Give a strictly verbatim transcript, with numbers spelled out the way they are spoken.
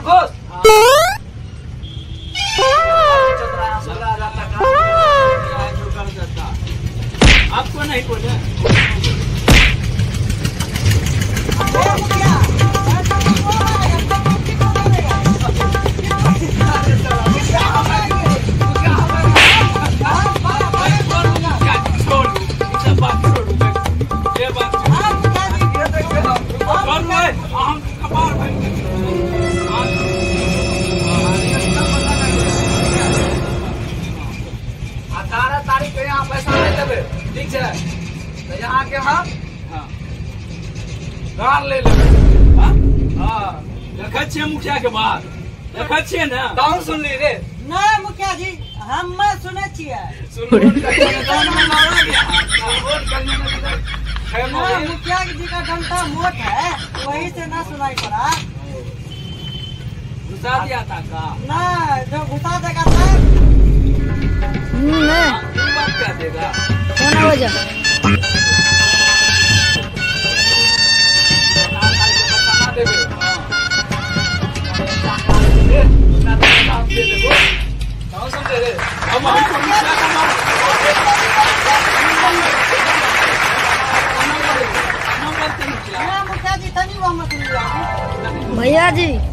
घोष आपको नहीं बोले अठारह तारीख के यहाँ पैसा नहीं देवे ठीक है तो यहाँ के हम गाड़ ले लेवे देखे छे मुखिया के बात देखे छे ना कौन सुन ली रे नहीं मुखिया जी हम सुने छिए मुखिया जी का डंडा मोट है वही से ना सुनाई पड़ा घुसा दिया था का ना जो घुसा देगा था बात क्या देगा सोना हो जा मुखिया जी तनी वो मत भैया जी